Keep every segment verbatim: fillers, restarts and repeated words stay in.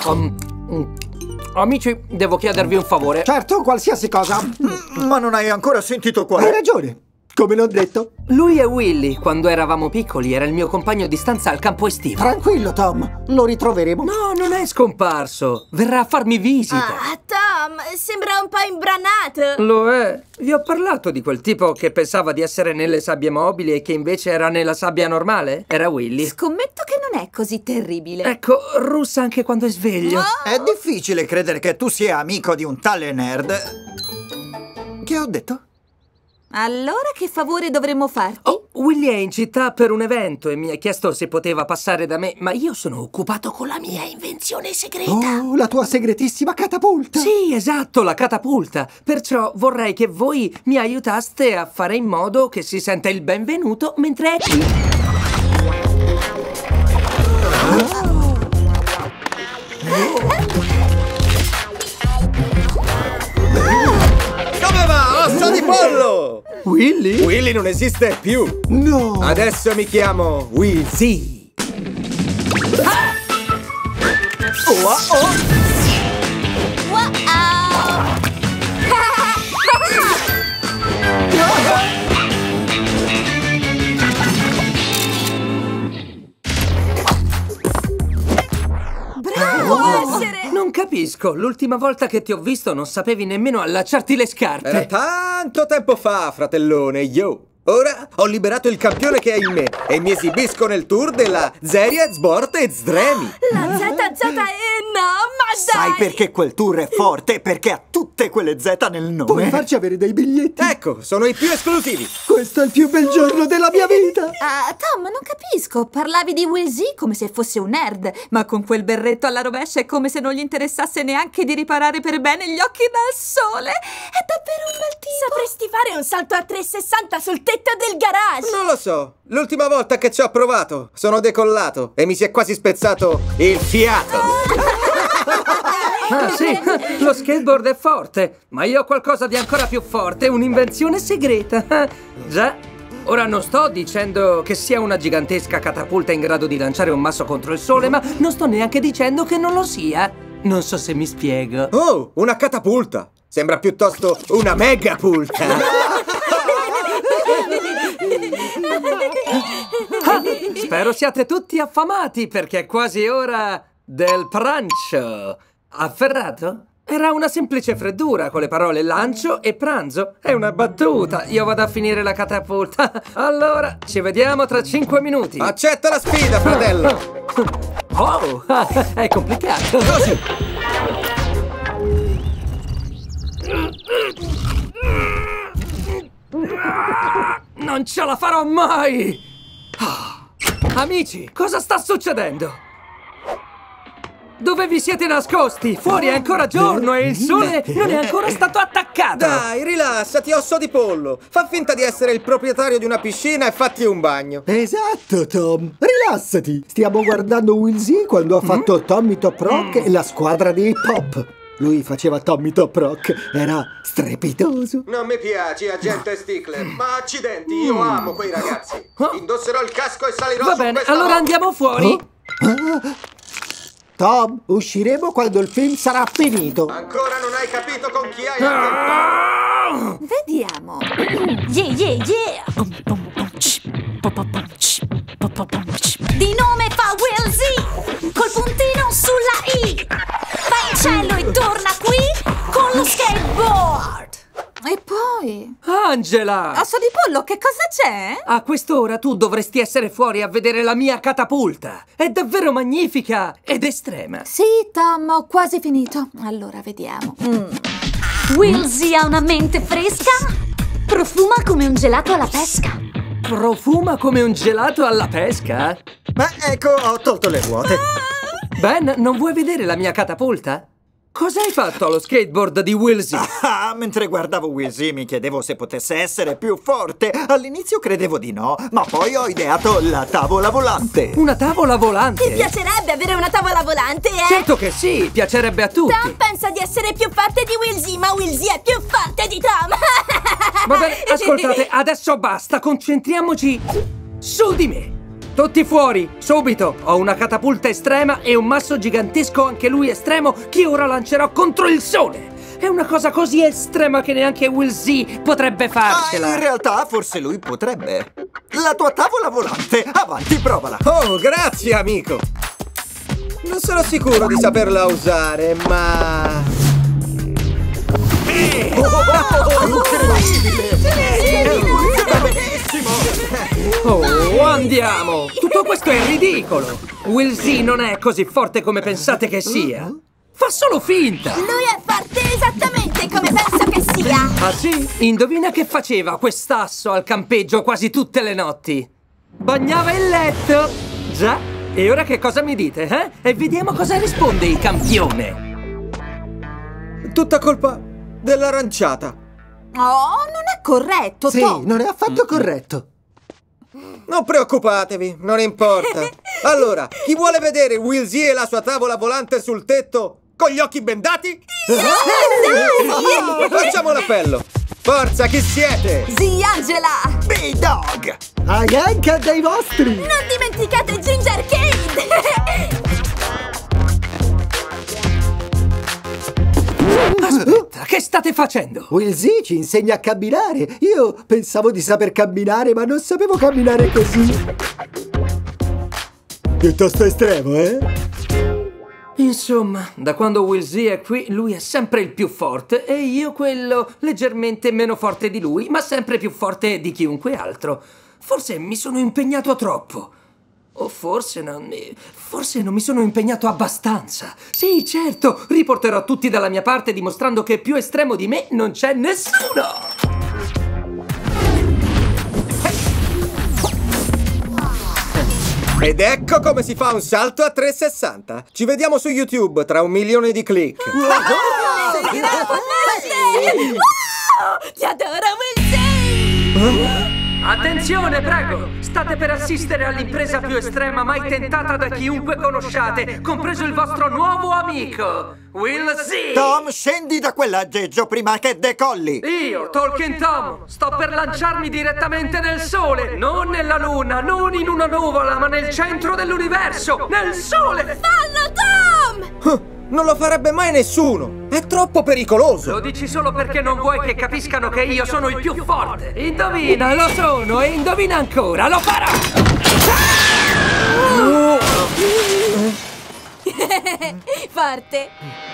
Um, um, amici, devo chiedervi un favore. Certo, qualsiasi cosa. Mm, ma non hai ancora sentito qual è? Hai ragione. Come l'ho detto. Lui e Willy, quando eravamo piccoli, era il mio compagno di stanza al campo estivo. Tranquillo, Tom. Lo ritroveremo. No, non è scomparso. Verrà a farmi visita. Ah, Tom, sembra un po' imbranato. Lo è. Vi ho parlato di quel tipo che pensava di essere nelle sabbie mobili e che invece era nella sabbia normale? Era Willy. Scommetto che non è così terribile. Ecco, russa anche quando è sveglio. Oh. È difficile credere che tu sia amico di un tale nerd. Che ho detto? Allora che favore dovremmo farti? Oh, Willy è in città per un evento e mi ha chiesto se poteva passare da me, ma io sono occupato con la mia invenzione segreta. Oh, la tua segretissima catapulta. Sì, esatto, la catapulta. Perciò vorrei che voi mi aiutaste a fare in modo che si senta il benvenuto mentre è qui. Oh. Come va, osso di pollo? Willy? Willy non esiste più. No. Adesso mi chiamo Wilzy. Ah! Oh, oh. Bravo, essere! Non capisco, l'ultima volta che ti ho visto non sapevi nemmeno allacciarti le scarpe. Era tanto tempo fa, fratellone, yo. Ora ho liberato il campione che è in me e mi esibisco nel tour della Zeria Zbort e Zdremi. La Z Z E, no, ma dai! Sai perché quel tour è forte? Perché ha tutte quelle Z nel nome. Puoi farci avere dei biglietti? Ecco, sono i più esclusivi. Questo è il più bel giorno della mia vita. Ah, Tom, non capisco. Parlavi di Wilzy come se fosse un nerd, ma con quel berretto alla rovescia è come se non gli interessasse neanche di riparare per bene gli occhi dal sole. È davvero un bel tipo. Sapresti fare un salto a trecentosessanta sul tetto del garage. Non lo so, l'ultima volta che ci ho provato sono decollato e mi si è quasi spezzato il fiato. Ah, sì, lo skateboard è forte, ma io ho qualcosa di ancora più forte, un'invenzione segreta. Già, ora non sto dicendo che sia una gigantesca catapulta in grado di lanciare un masso contro il sole, ma non sto neanche dicendo che non lo sia. Non so se mi spiego. Oh, una catapulta! Sembra piuttosto una megapulta. Ah, spero siate tutti affamati perché è quasi ora del pranzo. Afferrato? Era una semplice freddura con le parole lancio e pranzo. È una battuta. Io vado a finire la catapulta. Allora, ci vediamo tra cinque minuti. Accetta la sfida, fratello. Oh, è complicato. Così. Non ce la farò mai! Ah. Amici, cosa sta succedendo? Dove vi siete nascosti? Fuori è ancora giorno e il sole non è ancora stato attaccato! Dai, rilassati, osso di pollo. Fa finta di essere il proprietario di una piscina e fatti un bagno. Esatto, Tom. Rilassati. Stiamo guardando Wilzy quando ha fatto mm? Tommy Top Rock mm. e la squadra di hip hop. Lui faceva Tommy Top Rock. Era strepitoso. Non mi piaci, agente Stickler, ma accidenti, io amo quei ragazzi. Indosserò il casco e salirò Va su bene, questa allora moto. andiamo fuori. Oh? Ah. Tom, usciremo quando il film sarà finito. Ancora non hai capito con chi hai a che fare. Vediamo. Yeah, yeah, yeah. Di nome fa Wilzy, col puntino sulla I. Va in cielo e torna qui con lo skateboard. E poi? Angela! Osso di pollo, che cosa c'è? A quest'ora tu dovresti essere fuori a vedere la mia catapulta. È davvero magnifica ed estrema. Sì, Tom, ho quasi finito. Allora, vediamo. Mm. Wilzy ha una mente fresca? Profuma come un gelato alla pesca. Profuma come un gelato alla pesca? Ma ecco, ho tolto le ruote. Ben, non vuoi vedere la mia catapulta? Cosa hai fatto allo skateboard di Wilzy? Ah, mentre guardavo Wilzy mi chiedevo se potesse essere più forte. All'inizio credevo di no, ma poi ho ideato la tavola volante. Una tavola volante? Ti piacerebbe avere una tavola volante, eh? Certo che sì, piacerebbe a tutti. Tom pensa di essere più forte di Wilzy, ma Wilzy è più forte di Tom. Va bene, ascoltate, adesso basta, concentriamoci su di me. Tutti fuori, subito! Ho una catapulta estrema e un masso gigantesco, anche lui estremo, che ora lancerò contro il sole! È una cosa così estrema che neanche Will Z potrebbe farcela! Ah, in realtà forse lui potrebbe. La tua tavola volante, avanti, provala! Oh, grazie, amico! Non sono sicuro di saperla usare, ma... Oh, andiamo! Tutto questo è ridicolo! Will Z non è così forte come pensate che sia! Fa solo finta! Lui è forte esattamente come penso che sia! Ah sì? Indovina che faceva quest'asso al campeggio quasi tutte le notti? Bagnava il letto! Già? E ora che cosa mi dite, eh? E vediamo cosa risponde il campione! Tutta colpa dell'aranciata. Oh, non è corretto, Sì, Tom! non è affatto corretto. Non preoccupatevi, non importa. Allora, chi vuole vedere Will Z e la sua tavola volante sul tetto con gli occhi bendati? Facciamo l'appello. Forza, chi siete? Ziangela! B-Dog! Aianca dei vostri! Non dimenticate Ginger Cade! Aspetta, che state facendo? Will Z ci insegna a camminare. Io pensavo di saper camminare, ma non sapevo camminare così. Piuttosto estremo, eh? Insomma, da quando Will Z è qui, lui è sempre il più forte e io quello leggermente meno forte di lui, ma sempre più forte di chiunque altro. Forse mi sono impegnato troppo. O forse non mi... forse non mi sono impegnato abbastanza. Sì, certo, riporterò tutti dalla mia parte dimostrando che più estremo di me non c'è nessuno! Ed ecco come si fa un salto a trecentosessanta. Ci vediamo su YouTube tra un milione di click. Ti adoro, Will Z! Attenzione, prego! State per assistere all'impresa più estrema mai tentata da chiunque conosciate, compreso il vostro nuovo amico, Will Z! Tom, scendi da quell'aggeggio prima che decolli! Io, Talking Tom, sto per lanciarmi direttamente nel sole, non nella luna, non in una nuvola, ma nel centro dell'universo, nel sole! Fallo, Tom! Non lo farebbe mai nessuno. È troppo pericoloso. Lo dici solo perché non vuoi che capiscano che io sono il più forte. Indovina, lo sono, e indovina ancora, lo farò! Forte!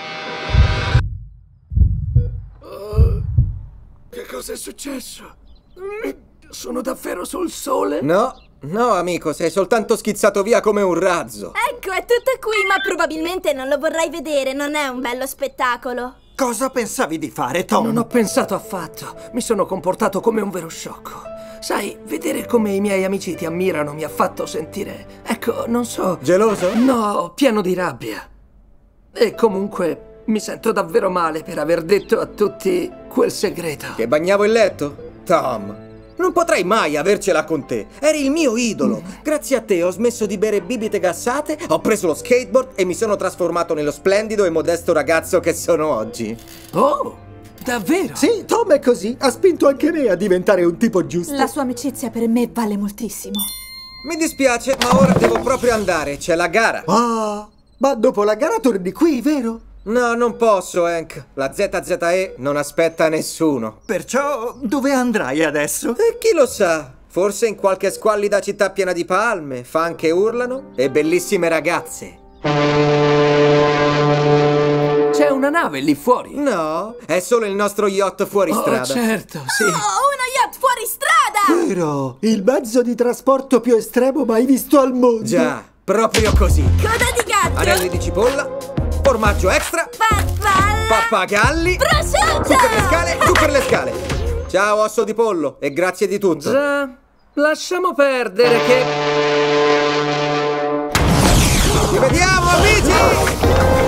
Che cosa è successo? Sono davvero sul sole? No, no, amico, sei soltanto schizzato via come un razzo. Ecco, è tutto qui, ma probabilmente non lo vorrai vedere, non è un bello spettacolo. Cosa pensavi di fare, Tom? Non ho pensato affatto. Mi sono comportato come un vero sciocco. Sai, vedere come i miei amici ti ammirano mi ha fatto sentire... Ecco, non so... Geloso? No, pieno di rabbia. E comunque mi sento davvero male per aver detto a tutti quel segreto. Che bagnavo il letto? Tom, non potrei mai avercela con te. Eri il mio idolo. Grazie a te ho smesso di bere bibite gassate, ho preso lo skateboard e mi sono trasformato nello splendido e modesto ragazzo che sono oggi. Oh, davvero? Sì, Tom è così. Ha spinto anche me a diventare un tipo giusto. La sua amicizia per me vale moltissimo. Mi dispiace, ma ora devo proprio andare. C'è la gara. Ah, ma dopo la gara torni qui, vero? No, non posso, Hank. La Z Z E non aspetta nessuno. Perciò dove andrai adesso? E chi lo sa? Forse in qualche squallida città piena di palme, fan che urlano e bellissime ragazze. C'è una nave lì fuori? No, è solo il nostro yacht fuori Oh, strada. certo, sì. Oh, uno yacht fuori strada! Vero, il mezzo di trasporto più estremo mai visto al mondo. Già, proprio così. Coda di gatto! Anelli di cipolla, formaggio extra, Farfalla! pappagalli, Prosciutto! su per le scale, su per le scale. Ciao osso di pollo e grazie di tutto. Già, lasciamo perdere che... Ci vediamo amici!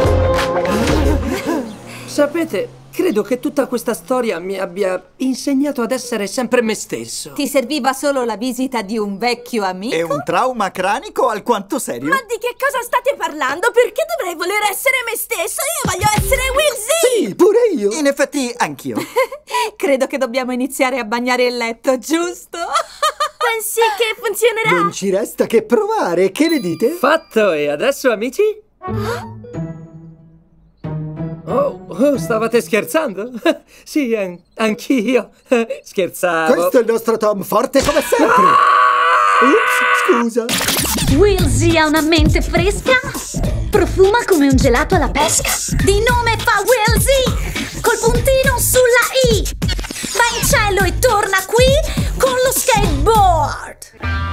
Sapete, credo che tutta questa storia mi abbia insegnato ad essere sempre me stesso. Ti serviva solo la visita di un vecchio amico? È un trauma cranico alquanto serio? Ma di che cosa state parlando? Perché dovrei voler essere me stesso? Io voglio essere Will Z! Sì, pure io. In effetti, anch'io. Credo che dobbiamo iniziare a bagnare il letto, giusto? Pensi che funzionerà? Non ci resta che provare, che ne dite? Fatto, e adesso, amici? Oh, oh, stavate scherzando? Sì, an- anch'io. Scherzavo. Questo è il nostro Tom, forte come sempre. Ups, scusa. Wilsey ha una mente fresca, profuma come un gelato alla pesca. Di nome fa Wilsey, col puntino sulla I. Va in cielo e torna qui con lo skateboard.